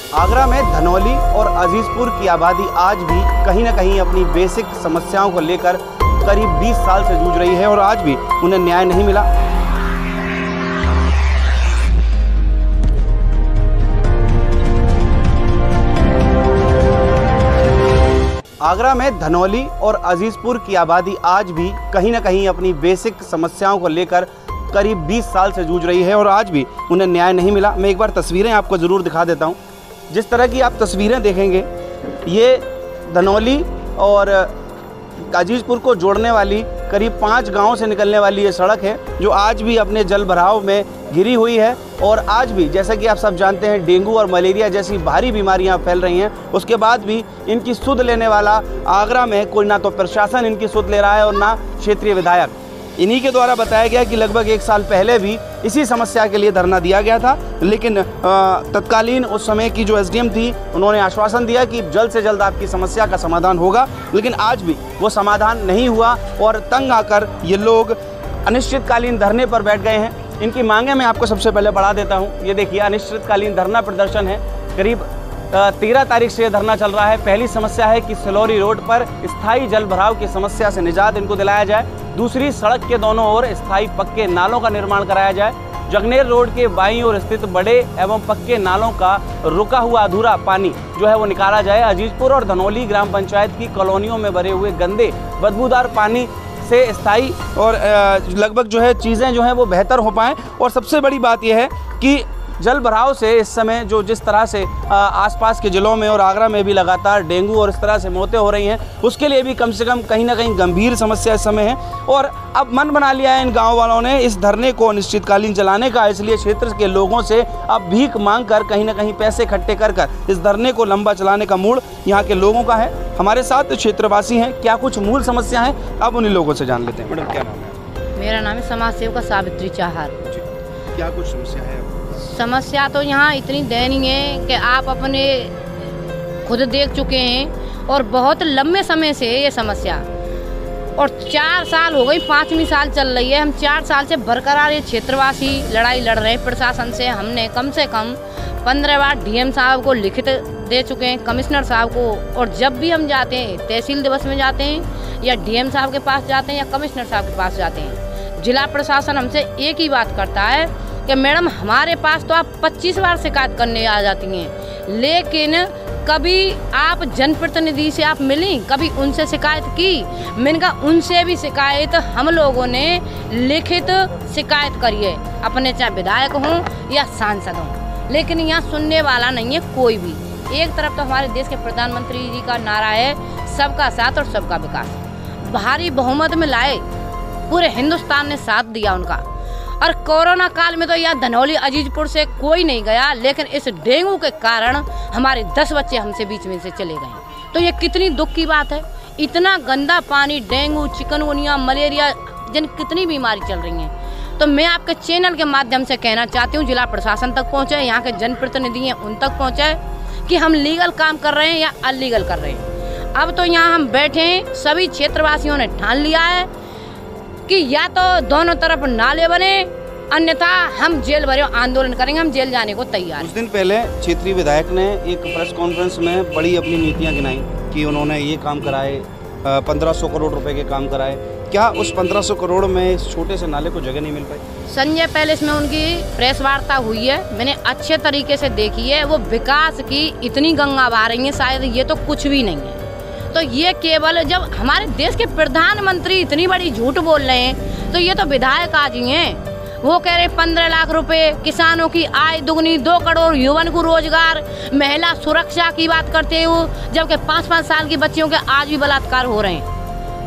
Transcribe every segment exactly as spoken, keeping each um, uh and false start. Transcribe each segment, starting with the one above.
आगरा में धनौली और अजीजपुर की आबादी आज भी कहीं ना कहीं अपनी बेसिक समस्याओं को लेकर करीब बीस साल से जूझ रही है और आज भी उन्हें न्याय नहीं मिला। आगरा में धनौली और अजीजपुर की आबादी आज भी कहीं ना कहीं अपनी बेसिक समस्याओं को लेकर करीब बीस साल से जूझ रही है और आज भी उन्हें न्याय नहीं मिला। मैं एक बार तस्वीरें आपको ज़रूर दिखा देता हूं। जिस तरह की आप तस्वीरें देखेंगे, ये धनौली और अजीजपुर को जोड़ने वाली करीब पाँच गांवों से निकलने वाली ये सड़क है, जो आज भी अपने जल भराव में घिरी हुई है और आज भी, जैसा कि आप सब जानते हैं, डेंगू और मलेरिया जैसी भारी बीमारियां फैल रही हैं। उसके बाद भी इनकी सुध लेने वाला आगरा में कोई ना तो प्रशासन इनकी सुध ले रहा है और ना क्षेत्रीय विधायक। इन्हीं के द्वारा बताया गया कि लगभग एक साल पहले भी इसी समस्या के लिए धरना दिया गया था, लेकिन तत्कालीन उस समय की जो एसडीएम थी, उन्होंने आश्वासन दिया कि जल्द से जल्द आपकी समस्या का समाधान होगा, लेकिन आज भी वो समाधान नहीं हुआ और तंग आकर ये लोग अनिश्चितकालीन धरने पर बैठ गए हैं। इनकी मांगें मैं आपको सबसे पहले बढ़ा देता हूँ। ये देखिए, अनिश्चितकालीन धरना प्रदर्शन है। करीब तेरह तारीख से ये धरना चल रहा है। पहली समस्या है कि सिलौरी रोड पर स्थायी जल भराव की समस्या से निजात इनको दिलाया जाए। दूसरी, सड़क के दोनों ओर स्थायी पक्के नालों का निर्माण कराया जाए। जगनेर रोड के बाईं ओर स्थित बड़े एवं पक्के नालों का रुका हुआ अधूरा पानी जो है वो निकाला जाए। अजीजपुर और धनौली ग्राम पंचायत की कॉलोनियों में भरे हुए गंदे बदबूदार पानी से स्थायी और लगभग जो है चीज़ें जो हैं वो बेहतर हो पाएँ। और सबसे बड़ी बात यह है कि जल भराव से इस समय जो जिस तरह से आसपास के ज़िलों में और आगरा में भी लगातार डेंगू और इस तरह से मौतें हो रही हैं, उसके लिए भी कम से कम कहीं ना कहीं गंभीर समस्या इस समय है। और अब मन बना लिया है इन गांव वालों ने इस धरने को अनिश्चितकालीन चलाने का, इसलिए क्षेत्र के लोगों से अब भीख मांग कर कहीं ना कहीं पैसे इकट्ठे कर कर इस धरने को लंबा चलाने का मूड यहाँ के लोगों का है। हमारे साथ क्षेत्रवासी हैं, क्या कुछ मूल समस्या है अब उन्हीं लोगों से जान लेते हैं। मैडम, क्या नाम है? मेरा नाम है समाज सेविका सावित्री चाहर। क्या कुछ समस्या है? समस्या तो यहाँ इतनी दयनीय है कि आप अपने खुद देख चुके हैं और बहुत लंबे समय से ये समस्या, और चार साल हो गई, पाँचवीं साल चल रही है। हम चार साल से बरकरार ये क्षेत्रवासी लड़ाई लड़ रहे हैं प्रशासन से। हमने कम से कम पंद्रह बार डीएम साहब को लिखित दे चुके हैं, कमिश्नर साहब को। और जब भी हम जाते हैं, तहसील दिवस में जाते हैं या डीएम साहब के पास जाते हैं या कमिश्नर साहब के पास जाते हैं, जिला प्रशासन हमसे एक ही बात करता है कि मैडम हमारे पास तो आप पच्चीस बार शिकायत करने आ जाती हैं, लेकिन कभी आप जनप्रतिनिधि से आप मिली, कभी उनसे शिकायत की? मैंने कहा उनसे भी शिकायत हम लोगों ने लिखित शिकायत करी है, अपने चाहे विधायक हों या सांसद हों, लेकिन यहाँ सुनने वाला नहीं है कोई भी। एक तरफ तो हमारे देश के प्रधानमंत्री जी का नारा है सबका साथ और सबका विकास, भारी बहुमत में लाए, पूरे हिंदुस्तान ने साथ दिया उनका। और कोरोना काल में तो यह धनौली अजीजपुर से कोई नहीं गया, लेकिन इस डेंगू के कारण हमारे दस बच्चे हमसे बीच में से चले गए। तो ये कितनी दुख की बात है। इतना गंदा पानी, डेंगू, चिकनगुनिया, मलेरिया, जिन कितनी बीमारी चल रही हैं। तो मैं आपके चैनल के माध्यम से कहना चाहती हूँ, जिला प्रशासन तक पहुँचे, यहाँ के जनप्रतिनिधि हैं उन तक पहुँचे कि हम लीगल काम कर रहे हैं या अलीगल कर रहे हैं। अब तो यहाँ हम बैठे हैं, सभी क्षेत्रवासियों ने ठान लिया है कि या तो दोनों तरफ नाले बने, अन्यथा हम जेल भरे आंदोलन करेंगे, हम जेल जाने को तैयार। कुछ दिन पहले क्षेत्रीय विधायक ने एक प्रेस कॉन्फ्रेंस में बड़ी अपनी नीतियां गिनाई कि उन्होंने ये काम कराए, पंद्रह सौ करोड़ रुपए के काम कराए। क्या उस पंद्रह सौ करोड़ में इस छोटे से नाले को जगह नहीं मिल पाई? संजय पैलेस में उनकी प्रेस वार्ता हुई है, मैंने अच्छे तरीके से देखी है। वो विकास की इतनी गंगा बहा रही है, शायद ये तो कुछ भी नहीं है। तो ये केवल जब हमारे देश के प्रधानमंत्री इतनी बड़ी झूठ बोल रहे हैं, तो ये तो विधायक आज ही हैं। वो कह रहे पंद्रह लाख रुपए, किसानों की आय दुगनी, दो करोड़ युवन को रोजगार, महिला सुरक्षा की बात करते हो, जबकि पाँच पाँच साल की बच्चियों के आज भी बलात्कार हो रहे हैं।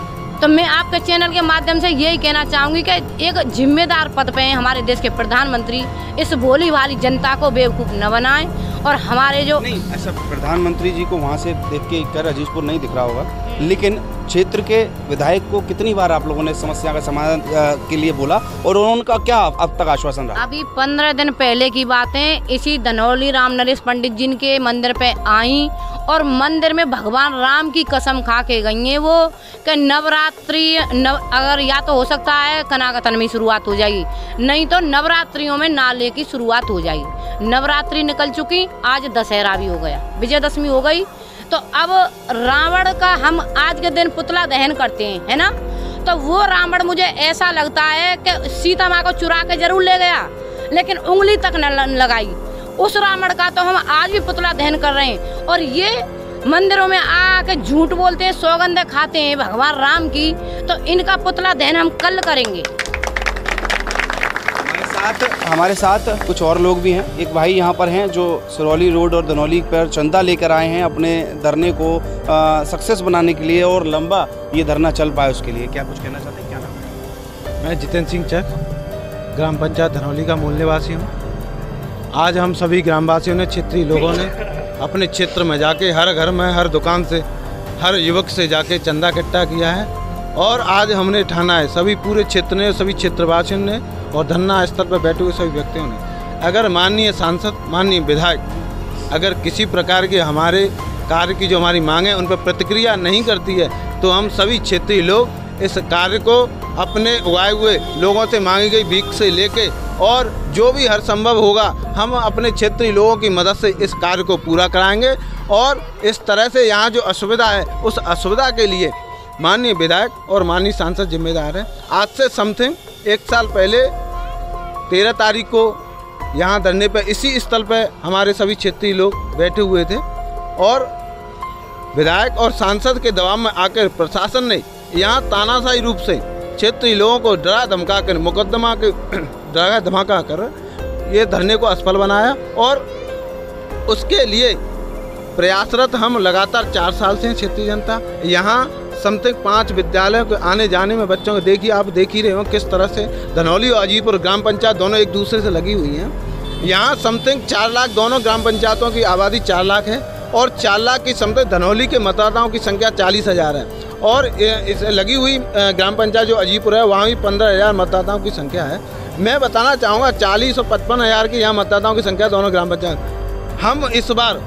तो मैं आपके चैनल के माध्यम से यही कहना चाहूँगी कि एक जिम्मेदार पद पे हैं हमारे देश के प्रधानमंत्री, इस भोली भाली जनता को बेवकूफ़ न बनाएं। और हमारे जो नहीं, ऐसा प्रधानमंत्री जी को वहाँ से देख के कर अजीजपुर नहीं दिख रहा होगा, लेकिन क्षेत्र के विधायक को कितनी बार आप लोगों ने समस्या का समाधान के लिए बोला और उनका क्या अब तक आश्वासन रहा? अभी पंद्रह दिन पहले की बातें, इसी धनौली राम नरेश पंडित जी के मंदिर पे आई और मंदिर में भगवान राम की कसम खा के गई हैं वो कि नवरात्रि नव अगर या तो हो सकता है कनाकतन में शुरुआत हो जाएगी, नहीं तो नवरात्रियों में नाले की शुरुआत हो जाएगी। नवरात्रि निकल चुकी, आज दशहरा भी हो गया, विजयदशमी हो गई, तो अब रावण का हम आज के दिन पुतला दहन करते हैं, है ना। तो वो रावण मुझे ऐसा लगता है कि सीता माँ को चुरा के जरूर ले गया, लेकिन उंगली तक न लगाई। उस रावण का तो हम आज भी पुतला दहन कर रहे हैं। और ये मंदिरों में आके झूठ बोलते हैं, सौगंधे खाते हैं भगवान राम की, तो इनका पुतला दहन हम कल करेंगे। हमारे साथ हमारे साथ कुछ और लोग भी हैं। एक भाई यहाँ पर हैं जो सिरौली रोड और धनौली पर चंदा लेकर आए हैं अपने धरने को सक्सेस बनाने के लिए, और लंबा ये धरना चल पाए उसके लिए। क्या कुछ कहना चाहते हैं? क्या नाम है? मैं जितेंद्र सिंह चक, ग्राम पंचायत धनौली का मूल निवासी हूँ। आज हम सभी ग्रामवासियों ने, क्षेत्रीय लोगों ने अपने क्षेत्र में जाके हर घर में, हर दुकान से, हर युवक से जाके चंदा इकट्ठा किया है। और आज हमने ठाना है, सभी पूरे क्षेत्र ने, सभी क्षेत्रवासियों ने और धरना स्थल पर बैठे हुए सभी व्यक्तियों ने, अगर माननीय सांसद, माननीय विधायक अगर किसी प्रकार के हमारे कार्य की जो हमारी मांग है उन पर प्रतिक्रिया नहीं करती है, तो हम सभी क्षेत्रीय लोग इस कार्य को अपने उगाए हुए लोगों से मांगी गई भीख से लेके और जो भी हर संभव होगा हम अपने क्षेत्रीय लोगों की मदद से इस कार्य को पूरा कराएंगे। और इस तरह से यहाँ जो असुविधा है उस असुविधा के लिए माननीय विधायक और माननीय सांसद जिम्मेदार हैं। आज से समथिंग एक साल पहले तेरह तारीख को यहाँ धरने पर इसी स्थल पर हमारे सभी क्षेत्रीय लोग बैठे हुए थे, और विधायक और सांसद के दबाव में आकर प्रशासन ने यहाँ तानाशाही रूप से क्षेत्रीय लोगों को डरा धमका कर, मुकदमा के डरा धमका कर ये धरने को असफल बनाया। और उसके लिए प्रयासरत हम लगातार चार साल से क्षेत्रीय जनता यहाँ समथिंग पांच विद्यालयों के आने जाने में बच्चों को देखिए, आप देख ही रहे हो किस तरह से धनौली और अजीपुर ग्राम पंचायत दोनों एक दूसरे से लगी हुई हैं। यहाँ समथिंग चार लाख दोनों ग्राम पंचायतों की आबादी चार लाख है, और चार लाख की समथिंग धनौली के मतदाताओं की संख्या चालीस हज़ार है। और इस लगी हुई ग्राम पंचायत जो अजीपुर है वहाँ भी पंद्रह हज़ार मतदाताओं की संख्या है। मैं बताना चाहूँगा चालीस और पचपन हज़ार की यहाँ मतदाताओं की संख्या दोनों ग्राम पंचायत। हम इस बार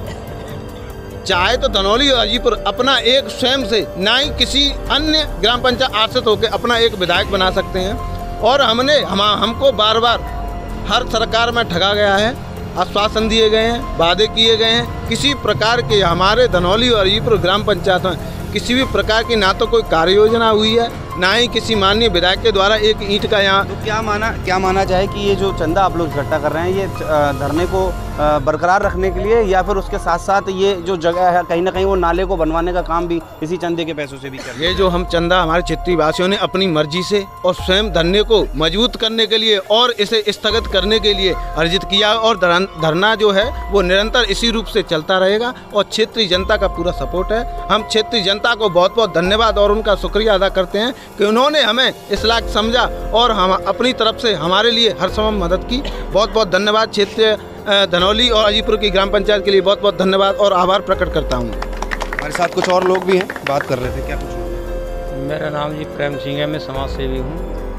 चाहे तो धनौली और अजीपुर अपना एक स्वयं से, ना ही किसी अन्य ग्राम पंचायत आश्रित होकर अपना एक विधायक बना सकते हैं। और हमने हम हमको बार बार हर सरकार में ठगा गया है, आश्वासन दिए गए हैं, वादे किए गए हैं, किसी प्रकार के हमारे धनौली और अजीपुर ग्राम पंचायत में किसी भी प्रकार की ना तो कोई कार्य योजना हुई है, ना ही किसी माननीय विधायक के द्वारा एक ईंट का यहाँ। तो क्या माना क्या माना जाए कि ये जो चंदा आप लोग इकट्ठा कर रहे हैं ये धरने को बरकरार रखने के लिए, या फिर उसके साथ साथ ये जो जगह है कहीं ना कहीं वो नाले को बनवाने का काम भी इसी चंदे के पैसों से भी कर? ये जो हम चंदा हमारे क्षेत्रीय वासियों ने अपनी मर्जी से और स्वयं धरने को मजबूत करने के लिए और इसे स्थगित करने के लिए अर्जित किया, और धरना जो है वो निरंतर इसी रूप से चलता रहेगा। और क्षेत्रीय जनता का पूरा सपोर्ट है। हम क्षेत्रीय जनता को बहुत बहुत धन्यवाद और उनका शुक्रिया अदा करते हैं कि उन्होंने हमें इस लायक समझा और हम अपनी तरफ से हमारे लिए हर समय मदद की। बहुत बहुत धन्यवाद। क्षेत्रीय धनौली और अजीपुर की ग्राम पंचायत के लिए बहुत बहुत धन्यवाद और आभार प्रकट करता हूँ। हमारे साथ कुछ और लोग भी हैं, बात कर रहे थे। क्या कुछ? मेरा नाम जी प्रेम सिंह है, मैं समाज सेवी हूँ।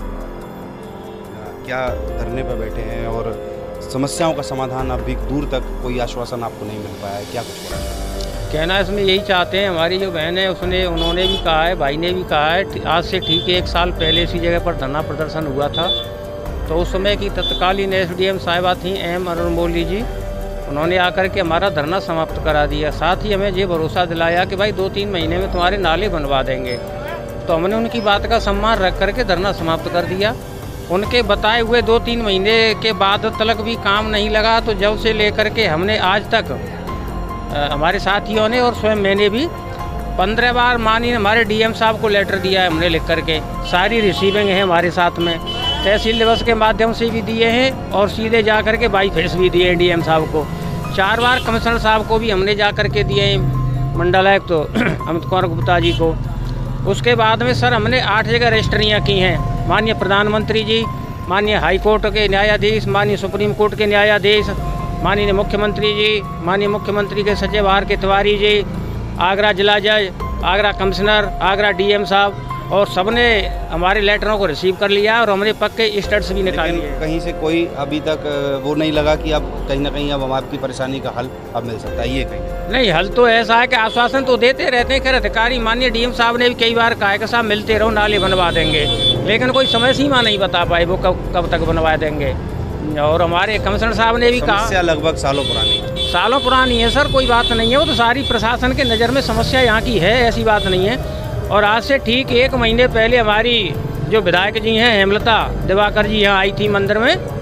क्या धरने पर बैठे हैं और समस्याओं का समाधान अभी दूर तक कोई आश्वासन आपको नहीं मिल पाया है, क्या कुछ कहना? कहना इसमें यही चाहते हैं, हमारी जो बहन है उसने उन्होंने भी कहा है, भाई ने भी कहा है, आज से ठीक है एक साल पहले इसी जगह पर धरना प्रदर्शन हुआ था। तो उस समय की तत्कालीन एस डी एम साहिबा थी एम अरुणमौली जी, उन्होंने आकर के हमारा धरना समाप्त करा दिया। साथ ही हमें ये भरोसा दिलाया कि भाई दो तीन महीने में तुम्हारे नाले बनवा देंगे। तो हमने उनकी बात का सम्मान रख करके धरना समाप्त कर दिया। उनके बताए हुए दो तीन महीने के बाद तलक भी काम नहीं लगा। तो जब से लेकर के हमने आज तक आ, हमारे साथियों ने और स्वयं मैंने भी पंद्रह बार माननीय हमारे डीएम साहब को लेटर दिया है हमने लिख करके। सारी रिसीविंग है हमारे साथ में, तहसील दिवस के माध्यम से भी दिए हैं और सीधे जा कर के बाई फेस भी दिए हैं डीएम साहब को। चार बार कमिश्नर साहब को भी हमने जा कर के दिए हैं, मंडलायुक्त तो अमित कुमार गुप्ता जी को। उसके बाद में सर हमने आठ जगह रजिस्ट्रियाँ की हैं। माननीय प्रधानमंत्री जी, माननीय हाई कोर्ट के न्यायाधीश, माननीय सुप्रीम कोर्ट के न्यायाधीश, माननीय मुख्यमंत्री जी, माननीय मुख्यमंत्री के सचिव आर के तिवारी जी, आगरा जिला जज, आगरा कमिश्नर, आगरा डीएम साहब और सबने हमारे लेटरों को रिसीव कर लिया और हमने पक्के स्टेट्स भी निकाल लिए। कहीं से कोई अभी तक वो नहीं लगा कि अब कहीं ना कहीं अब हम आपकी परेशानी का हल अब मिल सकता है, ये कहीं नहीं हल तो ऐसा है कि आश्वासन तो देते रहते हैं। खैर अधिकारी माननीय डीएम साहब ने भी कई बार कहा है कि साहब मिलते रहो, नाले बनवा देंगे, लेकिन कोई समय सीमा नहीं बता पाए वो कब कब तक बनवा देंगे। और हमारे कमिश्नर साहब ने भी कहा समस्या लगभग सालों पुरानी सालों पुरानी है सर, कोई बात नहीं है, वो तो सारी प्रशासन के नज़र में समस्या यहाँ की है, ऐसी बात नहीं है। और आज से ठीक एक महीने पहले हमारी जो विधायक जी हैं हेमलता दिवाकर जी यहाँ आई थी मंदिर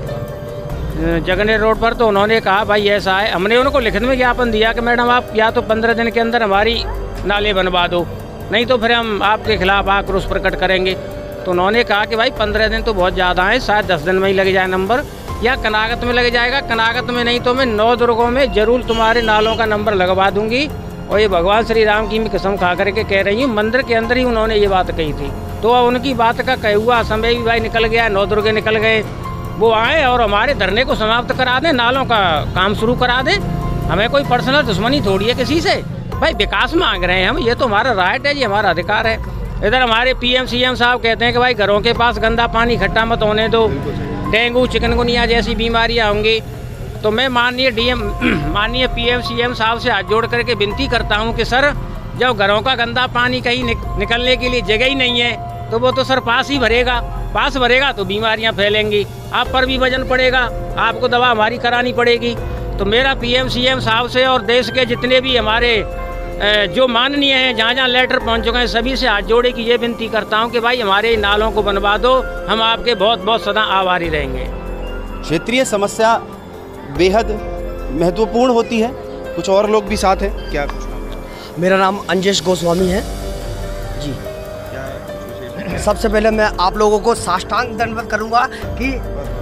में जगनेर रोड पर, तो उन्होंने कहा भाई ऐसा है, हमने उनको लिखित में ज्ञापन दिया कि मैडम आप या तो पंद्रह दिन के अंदर हमारी नाले बनवा दो, नहीं तो फिर हम आपके खिलाफ आक्रोश प्रकट करेंगे। तो उन्होंने कहा कि भाई पंद्रह दिन तो बहुत ज़्यादा है, शायद दस दिन में ही लग जाए नंबर, या कनागत में लग जाएगा, कनागत में नहीं तो मैं नौ दुर्गों में जरूर तुम्हारे नालों का नंबर लगवा दूंगी। और ये भगवान श्री राम की भी कसम खा करके कह रही हूँ, मंदिर के अंदर ही उन्होंने ये बात कही थी। तो अब उनकी बात का कह हुआ समय भी भाई निकल गया, नौ दुर्गे निकल गए, वो आए और हमारे धरने को समाप्त करा दें, नालों का काम शुरू करा दें। हमें कोई पर्सनल दुश्मनी थोड़ी है किसी से, भाई विकास मांग रहे हैं हम, ये तो हमारा राइट है, ये हमारा अधिकार है। इधर हमारे पीएम सीएम साहब कहते हैं कि भाई घरों के पास गंदा पानी इकट्ठा मत होने दो, डेंगू चिकनगुनिया जैसी बीमारियाँ होंगी। तो मैं माननीय डीएम माननीय पीएम सीएम साहब से हाथ जोड़ करके विनती करता हूं कि सर जब घरों का गंदा पानी कहीं निक, निकलने के लिए जगह ही नहीं है तो वो तो सर पास ही भरेगा, पास भरेगा तो बीमारियां फैलेंगी, आप पर भी वजन पड़ेगा, आपको दवा हमारी करानी पड़ेगी। तो मेरा पीएम सीएम साहब से और देश के जितने भी हमारे जो माननीय हैं, जहाँ जहाँ लेटर पहुँच चुके हैं, सभी से हाथ जोड़े की ये विनती करता हूँ कि भाई हमारे नालों को बनवा दो, हम आपके बहुत बहुत सदा आभारी रहेंगे। क्षेत्रीय समस्या बेहद महत्वपूर्ण होती है। कुछ और लोग भी साथ हैं, क्या कुछ नाम? मेरा नाम अंजेश गोस्वामी है जी। सबसे पहले मैं आप लोगों को साष्टांग दंडवत करूंगा कि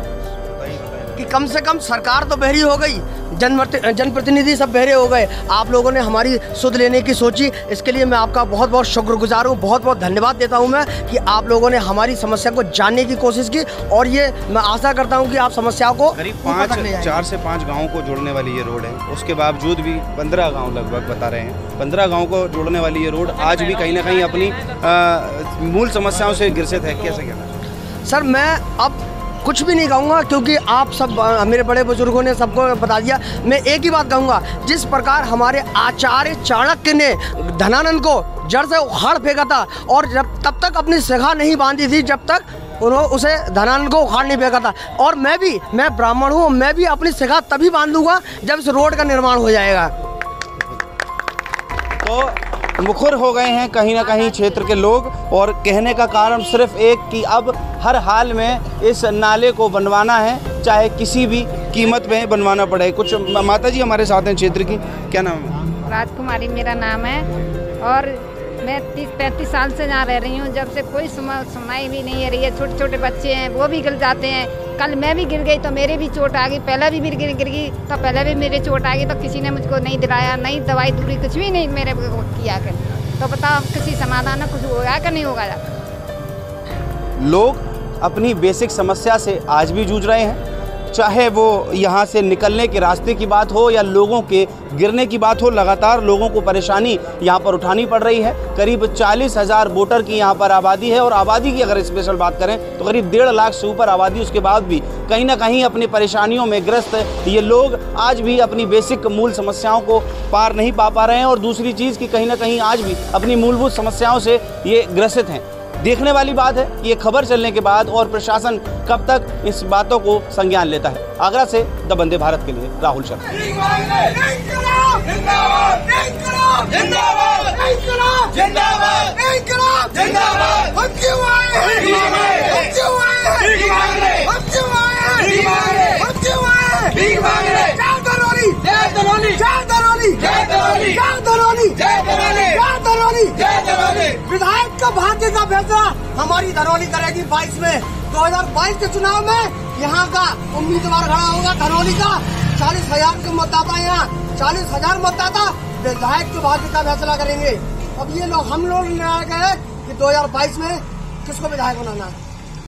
कि कम से कम सरकार तो बहरी हो गई, जनप्रतिनिधि सब बहरे हो गए, आप लोगों ने हमारी सुध लेने की सोची, इसके लिए मैं आपका बहुत बहुत शुक्रगुजार हूँ, बहुत बहुत धन्यवाद देता हूँ मैं कि आप लोगों ने हमारी समस्या को जानने की कोशिश की। और ये मैं आशा करता हूँ कि आप समस्याओं को करीब पाँच चार से पाँच गाँव को जोड़ने वाली ये रोड है, उसके बावजूद भी पंद्रह गाँव लगभग बता रहे हैं, पंद्रह गाँव को जोड़ने वाली ये रोड आज भी कहीं ना कहीं अपनी आ, मूल समस्याओं से ग्रसित है। कैसे कहना सर? मैं अब कुछ भी नहीं कहूँगा क्योंकि आप सब मेरे बड़े बुजुर्गों ने सबको बता दिया। मैं एक ही बात कहूँगा, जिस प्रकार हमारे आचार्य चाणक्य ने धनानंद को जड़ से उखाड़ फेंका था और जब तब तक अपनी शिखा नहीं बांधी थी जब तक उन्होंने उसे धनानंद को उखाड़ नहीं फेंका था। और मैं भी मैं ब्राह्मण हूँ, मैं भी अपनी शिखा तभी बांधूंगा जब इस रोड का निर्माण हो जाएगा। तो मुखर हो गए हैं कहीं ना कहीं क्षेत्र के लोग, और कहने का कारण सिर्फ एक कि अब हर हाल में इस नाले को बनवाना है, चाहे किसी भी कीमत में बनवाना पड़े। कुछ माता जी हमारे साथ हैं क्षेत्र की, क्या नाम है? राजकुमारी मेरा नाम है और मैं तीस पैंतीस साल से यहाँ रह रही हूँ। जब से कोई सुनाई भी नहीं है रही है, छोटे छोटे बच्चे हैं वो भी गिर जाते हैं। कल मैं भी गिर गई तो मेरे भी चोट आ गई, पहले भी गिर गिर गई तो पहले भी मेरे चोट आ गई, तो किसी ने मुझको नहीं दिलाया, नहीं दवाई दूरी कुछ भी नहीं मेरे को किया कर। तो बताओ किसी समाधान कुछ होगा कि नहीं होगा? लोग अपनी बेसिक समस्या से आज भी जूझ रहे हैं, चाहे वो यहाँ से निकलने के रास्ते की बात हो या लोगों के गिरने की बात हो। लगातार लोगों को परेशानी यहाँ पर उठानी पड़ रही है। करीब चालीस हज़ार वोटर की यहाँ पर आबादी है, और आबादी की अगर स्पेशल बात करें तो करीब डेढ़ लाख से ऊपर आबादी, उसके बाद भी कहीं ना कहीं अपनी परेशानियों में ग्रस्त ये लोग आज भी अपनी बेसिक मूल समस्याओं को पार नहीं पा पा रहे हैं। और दूसरी चीज़ कि कहीं ना कहीं आज भी अपनी मूलभूत समस्याओं से ये ग्रसित हैं। देखने वाली बात है कि ये खबर चलने के बाद और प्रशासन कब तक इस बातों को संज्ञान लेता है। आगरा से द वंदे भारत के लिए राहुल शर्मा। विधायक का भाग्य का फैसला हमारी धनौली करेगी। बाईस में दो हजार बाईस के चुनाव में यहाँ का उम्मीदवार खड़ा होगा धनौली का। चालीस हजार के मतदाता, यहाँ चालीस हजार मतदाता विधायक के भाग्य का फैसला करेंगे। अब ये लोग हम लोग निर्णय है कि दो हजार बाईस में किसको विधायक बनाना है।